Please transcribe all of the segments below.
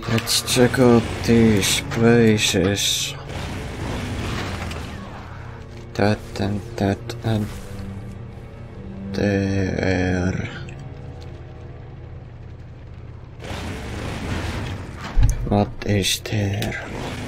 Let's check out these places. That and that and there. What is there?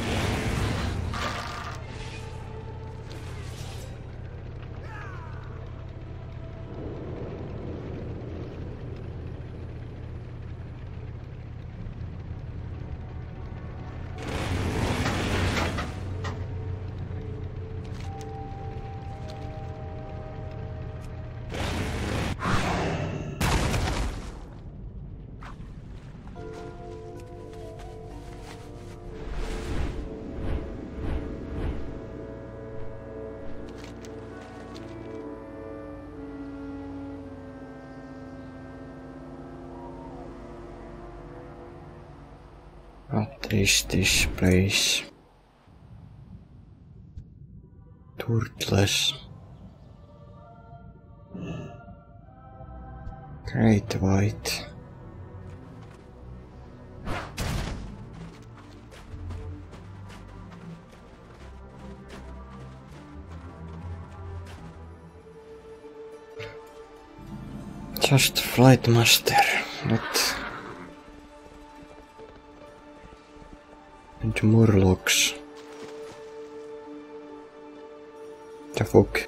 What is this place? Turtles. Great White. Just Flight Master, not... And Murlocs. The fuck?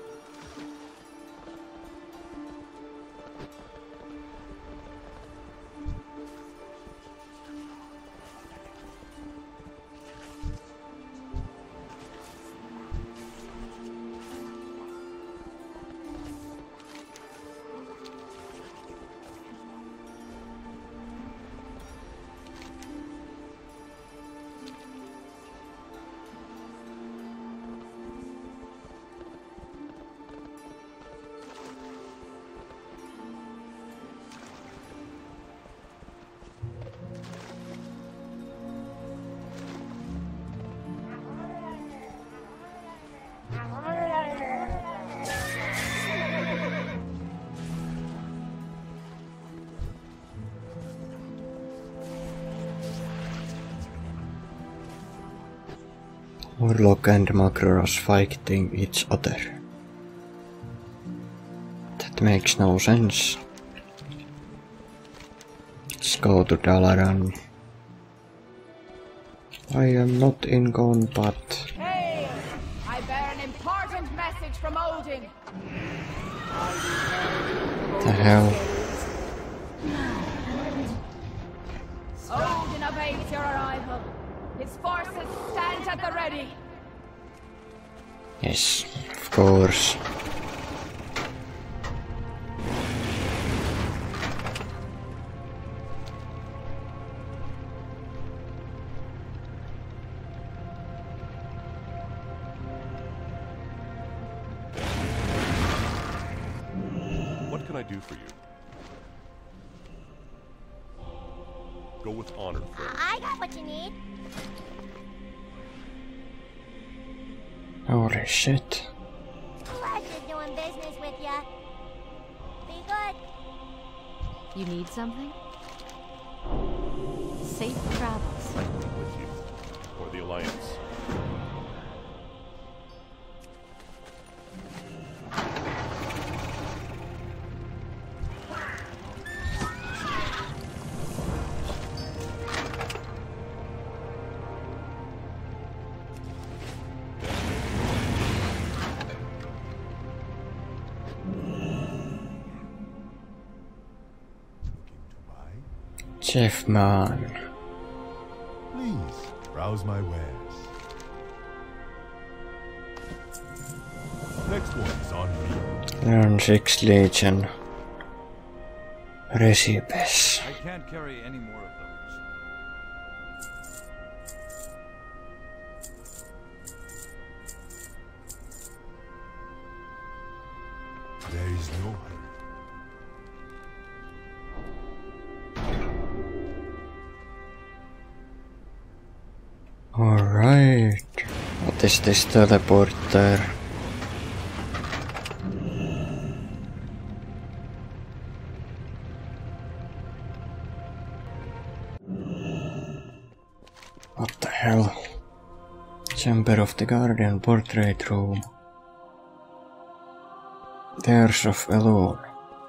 Murloc and Magruros fighting each other. That makes no sense. Let's go to Dalaran. I am not in combat. Hey! I bear an important message from Odin. The hell? Odin awaits your arrival. His forces stand at the ready. Yes, of course. What can I do for you? Go with honor, friend. I got what you need. Holy shit. Pleasure doing business with ya. Be good. You need something? Safe travels. With you. Or the Alliance. Jeff Man. Please, browse my wares. Next one's on me. Learn 6 Legion recipes. I can't carry any more of those. There is no hurry. Alright. What is this teleporter? hell? Chamber of the Guardian portrait room. Tears of Elune.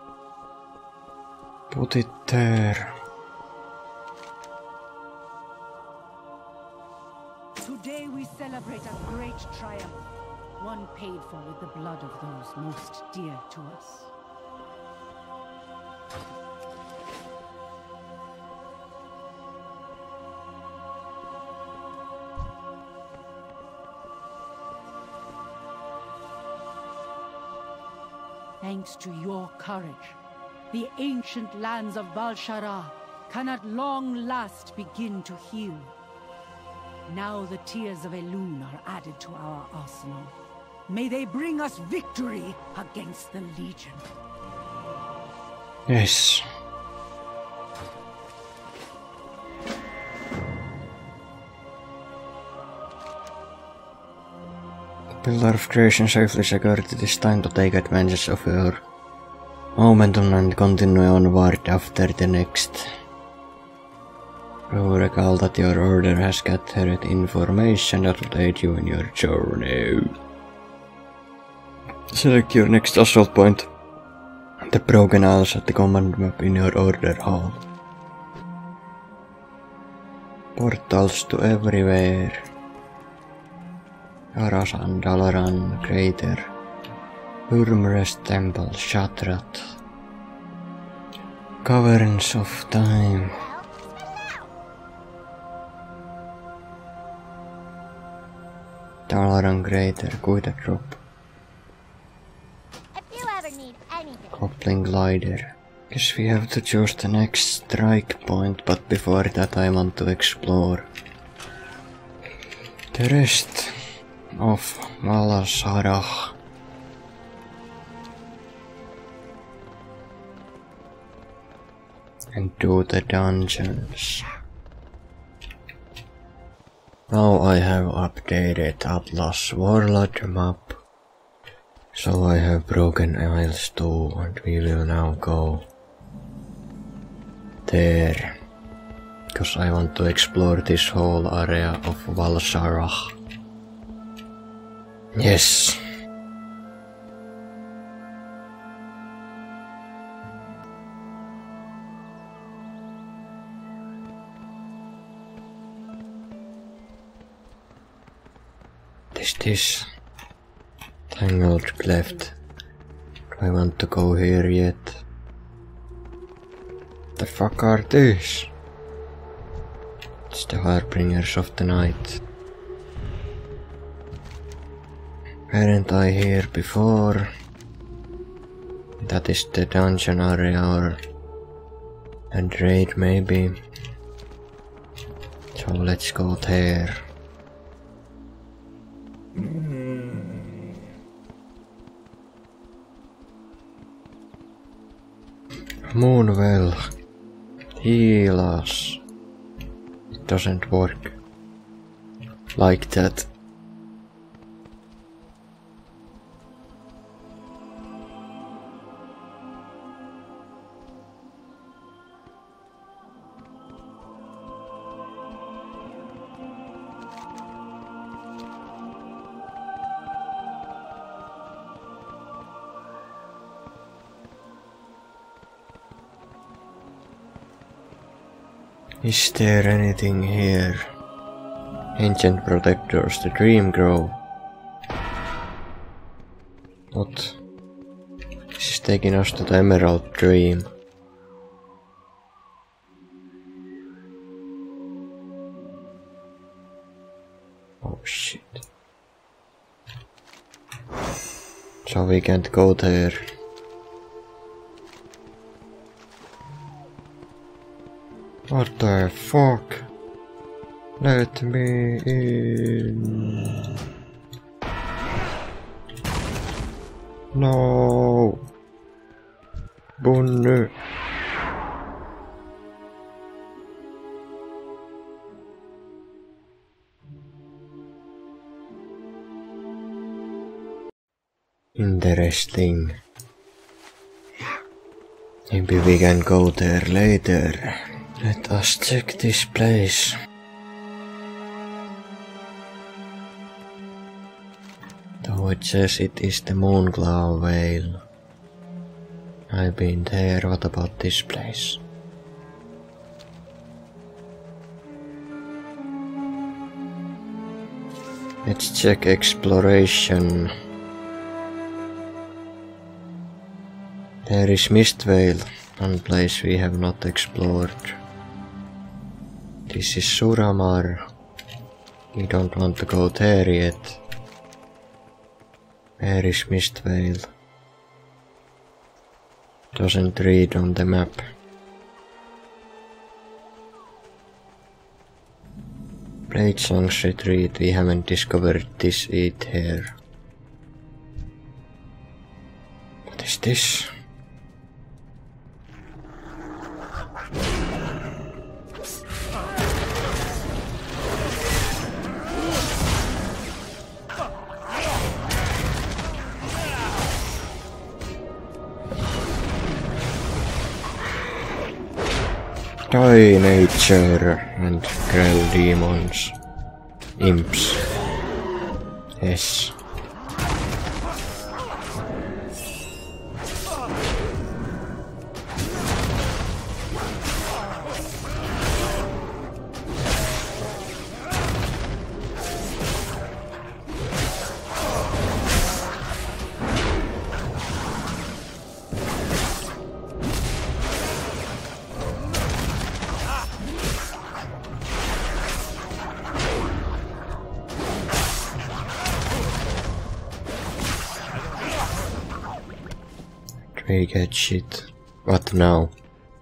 Put it there. Today we celebrate a great triumph, one paid for with the blood of those most dear to us. Thanks to your courage, the ancient lands of Val'Shara can at long last begin to heal. Now the tears of Elune are added to our arsenal. May they bring us victory against the Legion. Yes. The Pillar of Creation safely secured. It is time to take advantage of your momentum and continue onward after the next. Recall that your order has gathered information that will aid you in your journey. Select your next assault point. The Broken Isles at the command map in your order hall. Portals to everywhere. Arasan, Dalaran, Crater, Urmrest Temple, Shattrath. Caverns of Time. Dalaran Crater, Kuita Drop. If you ever need anything. Coupling Glider. Guess we have to choose the next strike point, but before that I want to explore the rest of Val'Shara. And do the dungeons. Now I have updated Atlas Warlord map, so I have Broken Isles too, and we will now go there, because I want to explore this whole area of Val'Shara. Yes. This Tangled Cleft. Do I want to go here yet? The fuck are these? It's the Harbingers of the Night. Weren't I here before? That is the dungeon area or a raid maybe. So let's go there. Moonwell, heal us. It doesn't work like that. Is there anything here? Ancient Protectors, the Dream Grove. What? This is taking us to the Emerald Dream. Oh shit. So we can't go there. What the fuck? Let me in. No. Bunny. Interesting. Maybe we can go there later. Let us check this place. Oh, it says it is the Moonglow Vale. I've been there. What about this place? Let's check exploration. There is Mistvale, one place we have not explored. This is Suramar. We don't want to go there yet. Where is Mistvale? Doesn't read on the map. Bladesong's Retreat, we haven't discovered this either. What is this? Die nature and Grell demons. Imps. Yes. We get shit. What now?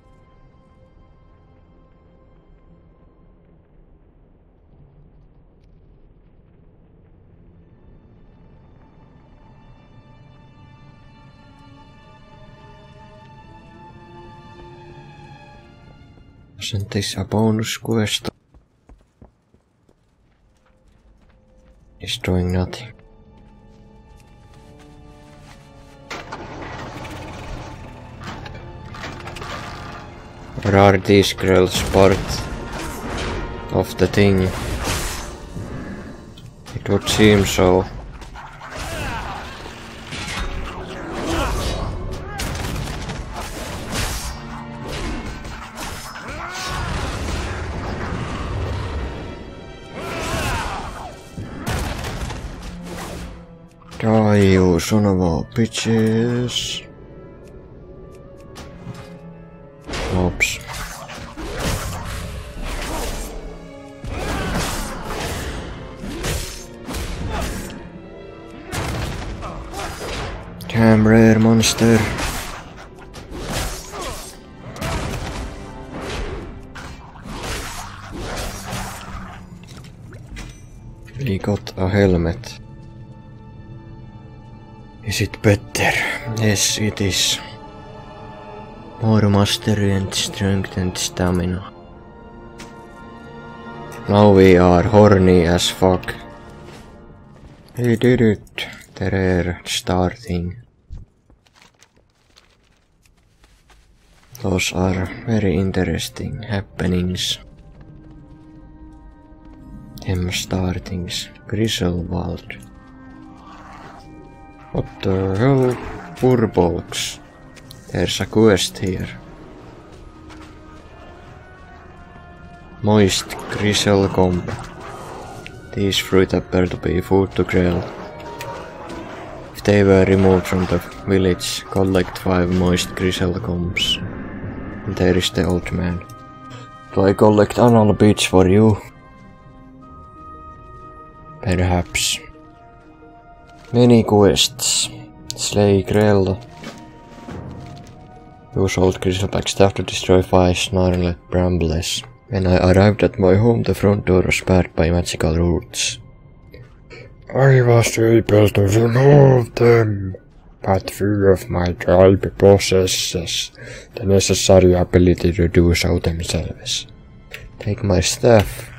Isn't this a bonus quest? It's doing nothing. Or are these girls part of the thing? It would seem so. Die, you son of a bitches. Oops. Damn rare monster. We got a helmet. Is it better? Yes, it is. More mastery and strength and stamina. Now we are horny as fuck. We did it. The rare starting. Those are very interesting happenings. Them startings. Griselwald. What the hell? Furbolgs. There's a quest here. Moist Grisel Comb. These fruit appear to be food to Grell. If they were removed from the village, collect 5 moist Grisel Combs. And there is the old man. Do I collect anal beads for you? Perhaps. Many quests. Slay Grell. Use old Griselback staff to destroy 5 snarlet brambles. When I arrived at my home, the front door was barred by magical roots. I was able to remove them, but few of my tribe possesses the necessary ability to do so themselves. Take my staff.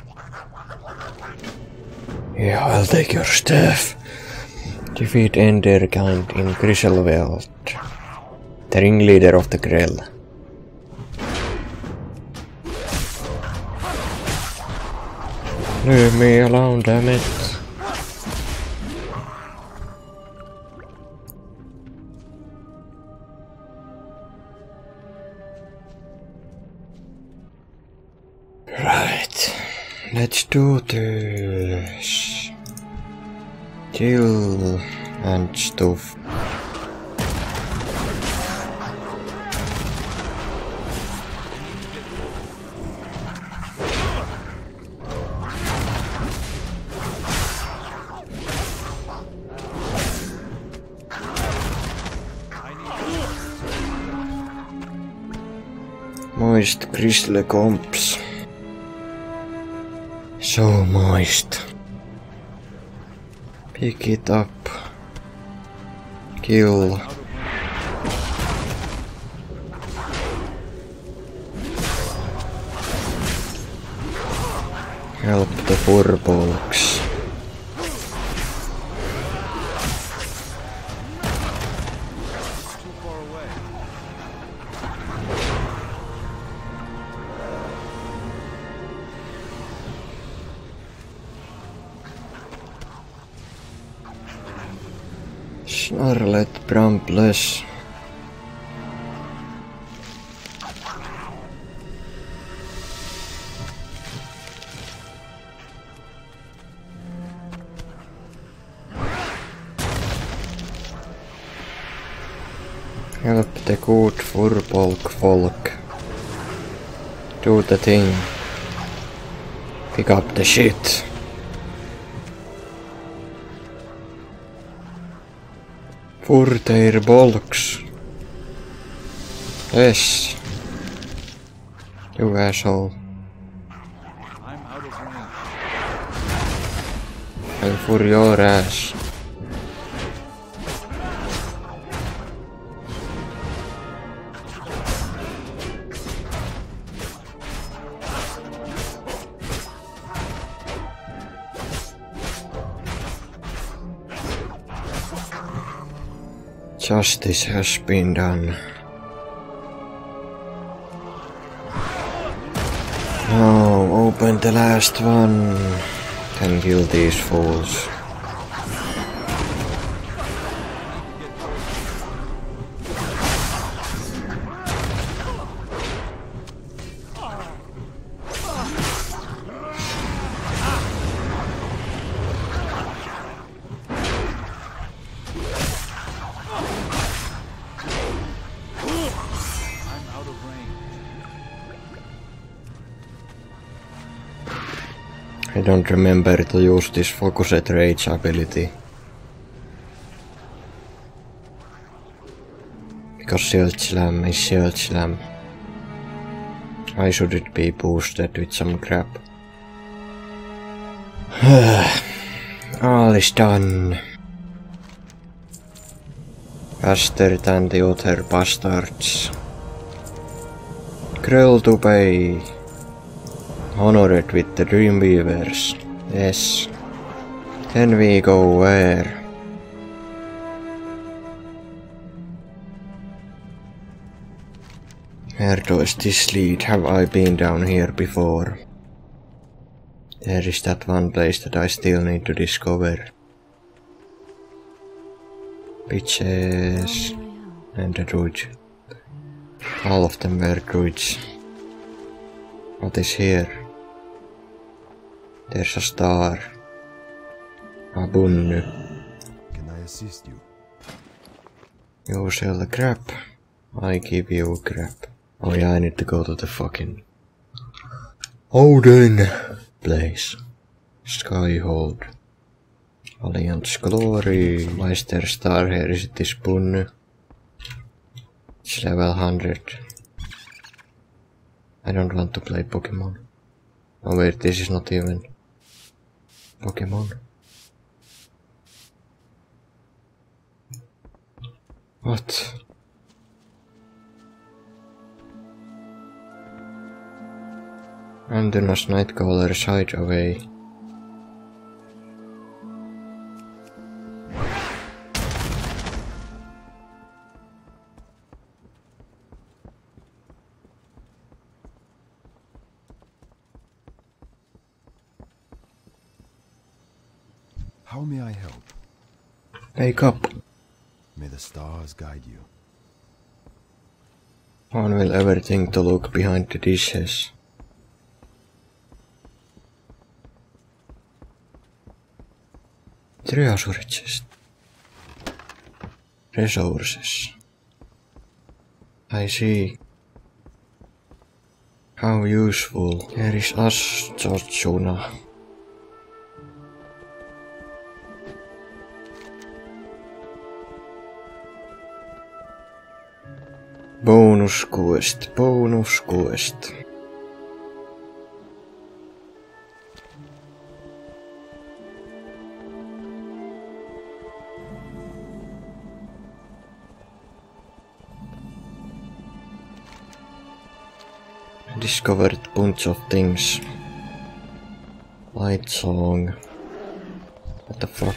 Yeah, I'll take your staff. Defeat Enderkind in Griselwald, the ringleader of the Grell. Leave me alone, damn it. Let's do this. Kill and stuff. Moist Gristle comps. So moist. Pick it up. Kill. Help the furbolgs. Too far away. Snarlet Brambles. Help the good furbolg folk. Do the thing. Pick up the shit. For their bolks. Yes. You asshole. I'm out of range. And for your ass. Justice has been done. Now open the last one. Can kill these fools. I'm out of range. I don't remember to use this focused rage ability. Because Shield Slam is Shield Slam. Why should it be boosted with some crap? All is done. Faster than the other bastards. Krill to pay. Honored with the Dreamweavers. Yes. Then we go where? Where does this lead? Have I been down here before? There is that one place that I still need to discover. Bitches. And the druid. All of them were druids. What is here? There's a star. A bunny. Can I assist you? You sell the crap. I give you crap. Oh yeah, I need to go to the fucking Odin place. Skyhold. Alliance Glory. Why is there a star here? Is it this bunny? It's level 100. I don't want to play Pokemon. Oh wait, this is not even Pokemon. What? Andunas Nightcaller side away. How may I help? Wake up. May the stars guide you. One will ever think to look behind the dishes. Resources. Resources. I see. How useful. There is Astorjuna. Bonus quest. Bonus quest. Discovered bunch of things. Light song. What the fuck?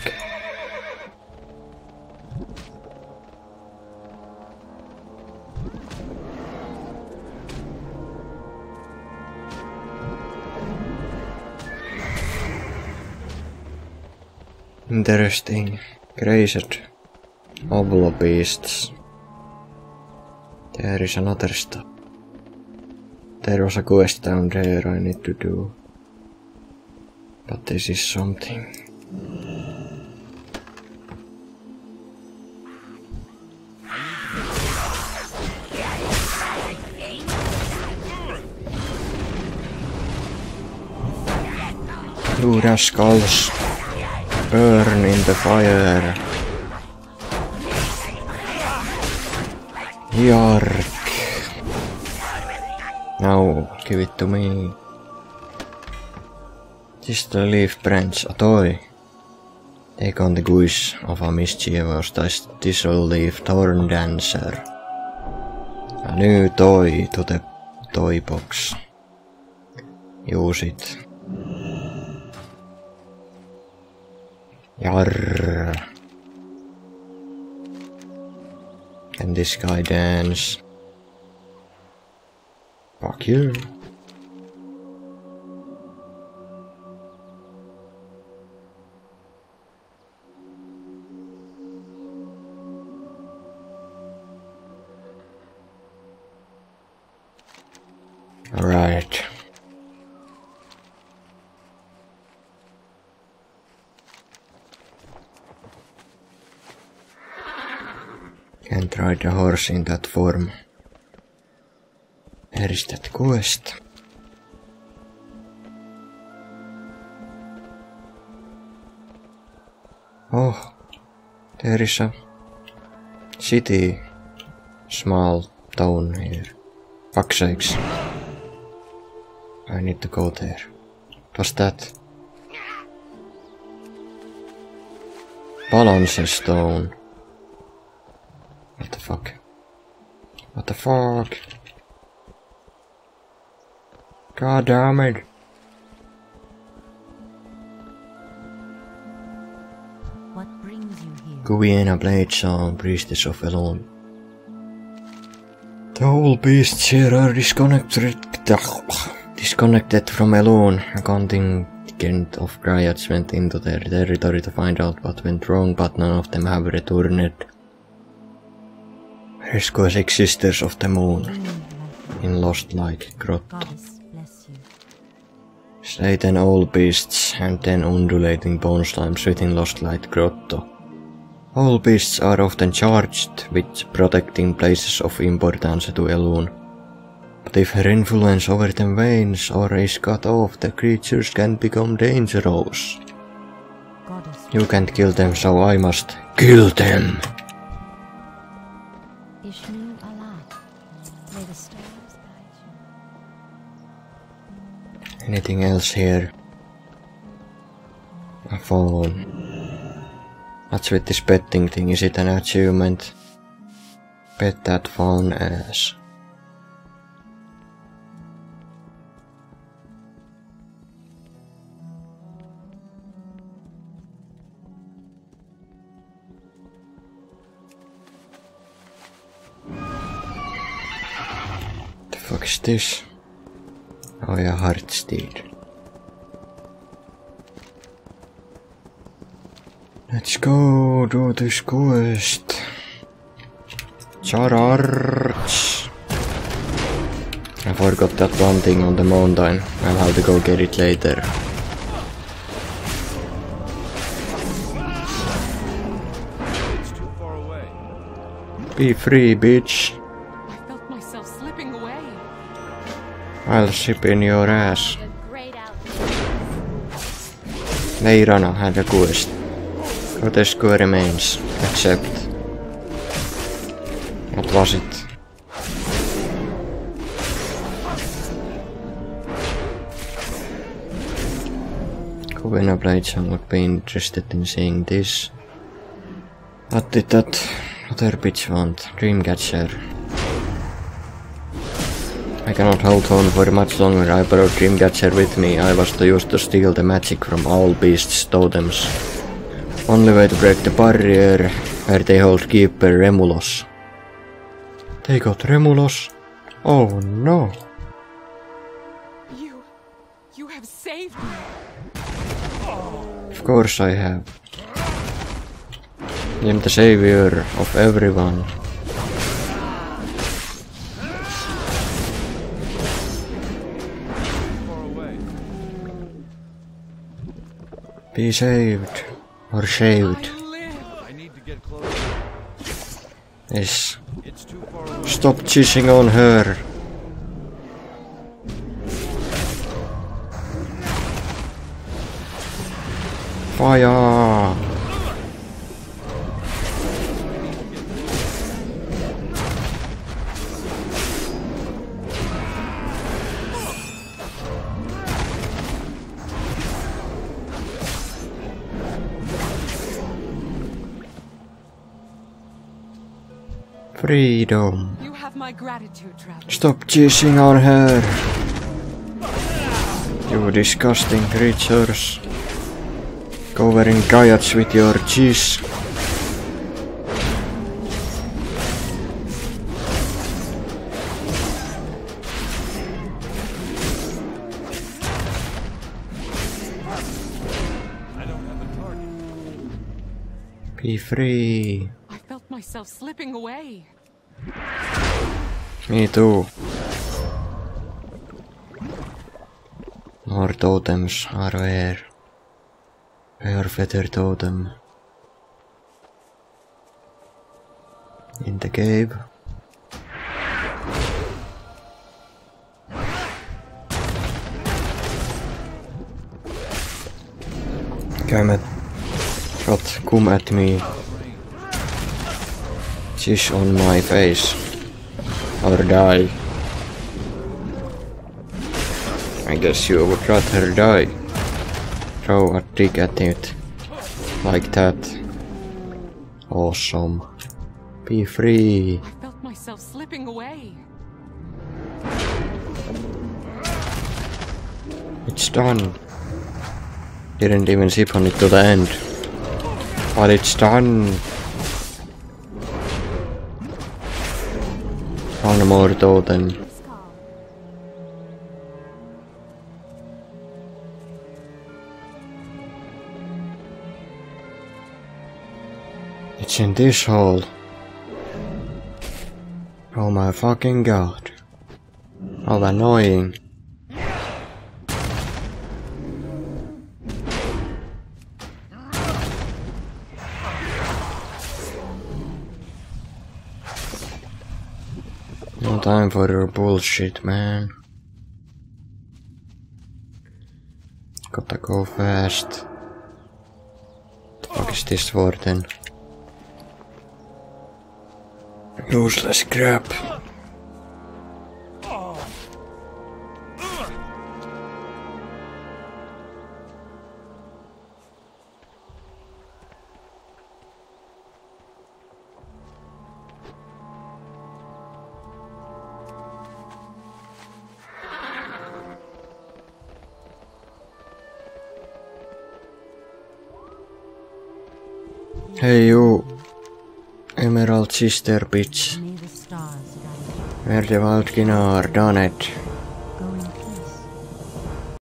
Interesting. Grazed. Oblo beasts. There is another stuff. There was a quest down there I need to do. But this is something. You rascals! Burn in the fire! Yark! Now, give it to me. Just the leaf branch, a toy. Take on the guise of a mischievous thistle leaf thorn dancer. A new toy to the toy box. Use it. Yarr. Can this guy dance? Fuck you. Alright. Can't ride a horse in that form. Where is that quest? Oh, there is a city, small town here. Fuck's sakes. I need to go there. What's that? Balance stone. What the fuck? What the fuck? God damn it. What brings you here? Guiena Bladesong, priestess of Elune. The whole beasts here are disconnected from Elune. A contingent of Griots went into their territory to find out what went wrong, but none of them have returned. Rescue 6 Sisters of the Moon in Lost Light Grotto. Slay 10 old beasts and 10 undulating bone slimes within Lost Light Grotto. All beasts are often charged with protecting places of importance to Elune. But if her influence over them wanes or is cut off, the creatures can become dangerous. You can't kill them, so I must kill them! Anything else here? A phone. What's with this petting thing? Is it an achievement? Pet that phone ass. The fuck is this? Oh yeah, Heartsteed. Let's go do this quest. Charge! I forgot that one thing on the mountain. I'll have to go get it later. Be free, bitch. I felt myself slipping away. I'll ship in your ass. A great outfit. Leirana had a quest. Grotesco remains. Accept. What was it? Covina Blades would be interested in seeing this. What did that other bitch want? Dreamcatcher. I cannot hold on for much longer. I brought Dreamcatcher with me. I was used to steal the magic from all beasts' totems. Only way to break the barrier where they hold Keeper Remulos. They got Remulos? Oh no! You have saved me. Of course I have. I am the savior of everyone. Far away. Be saved. Or shaved. I need to get closer. Yes. It's too far away. Stop cheating on her. Fire! Freedom. You have my gratitude, Travis. Stop cheating on her. You disgusting creatures. Covering riots with your cheese. I don't have a target. Be free. I felt myself slipping away. Me too. More totems are where? Where feather totem? In the cave. Come at me. She's on my face. Or die. I guess you would rather die. Throw a dig at it. Like that. Awesome. Be free. I felt myself slipping away. It's done. Didn't even zip on it to the end. But it's done. One more totem. It's in this hole. Oh my fucking god. How annoying. No time for your bullshit, man. Gotta go fast. The fuck is this for then? Useless crap. Hey you, Emerald Sister bitch. May the stars guide you. Where the Waldkinar done it.